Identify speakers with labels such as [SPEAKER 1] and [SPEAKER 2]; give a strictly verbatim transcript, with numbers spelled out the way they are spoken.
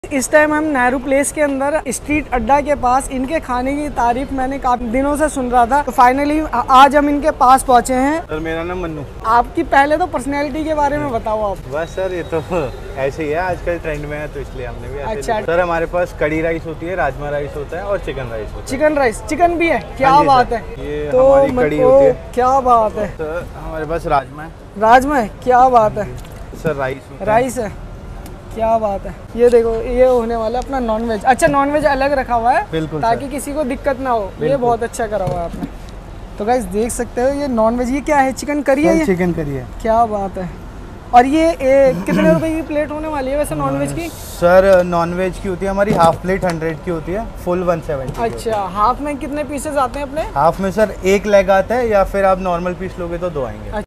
[SPEAKER 1] इस टाइम हम नेहरू प्लेस के अंदर स्ट्रीट अड्डा के पास इनके खाने की तारीफ मैंने काफी दिनों से सुन रहा था, तो फाइनली आज हम इनके पास पहुंचे हैं।
[SPEAKER 2] सर मेरा नाम मन्नू।
[SPEAKER 1] आपकी पहले तो पर्सनैलिटी के बारे में बताओ आप।
[SPEAKER 2] बस सर ये तो ऐसे ही है, आजकल ट्रेंड में है तो इसलिए हमने भी ऐसे
[SPEAKER 1] अच्छा।
[SPEAKER 2] सर हमारे पास कड़ी राइस होती है, राजमा राइस होता है और चिकन राइस होता है।
[SPEAKER 1] चिकन राइस, चिकन भी है, क्या
[SPEAKER 2] हाँ जी
[SPEAKER 1] बात
[SPEAKER 2] सर,
[SPEAKER 1] है।
[SPEAKER 2] ये
[SPEAKER 1] तो
[SPEAKER 2] हमारी कड़ी होती है।
[SPEAKER 1] क्या बात है।
[SPEAKER 2] सर हमारे पास राजमा है,
[SPEAKER 1] राजमा है, क्या बात है।
[SPEAKER 2] सर राइस होता है।
[SPEAKER 1] राइस है, क्या बात है। ये देखो ये होने वाला है अपना नॉन वेज। अच्छा नॉन वेज अलग रखा हुआ है
[SPEAKER 2] बिल्कुल
[SPEAKER 1] ताकि
[SPEAKER 2] सर।
[SPEAKER 1] किसी को दिक्कत ना हो। ये बहुत अच्छा करा हुआ है आपने। तो गाइस देख सकते हो ये नॉन वेज, ये क्या है, चिकन करी है ये?
[SPEAKER 2] चिकन करी है।
[SPEAKER 1] क्या बात है। और ये ए, कितने रुपए की प्लेट होने वाली है वैसे नॉन वेज की?
[SPEAKER 2] सर नॉन वेज की होती है हमारी हाफ प्लेट हंड्रेड की होती है, फुल वन सेवेंटी।
[SPEAKER 1] अच्छा, हाफ में कितने पीसेस आते हैं अपने?
[SPEAKER 2] हाफ में सर एक लेग आता है, या फिर आप नॉर्मल पीस लोगे तो दो आएंगे।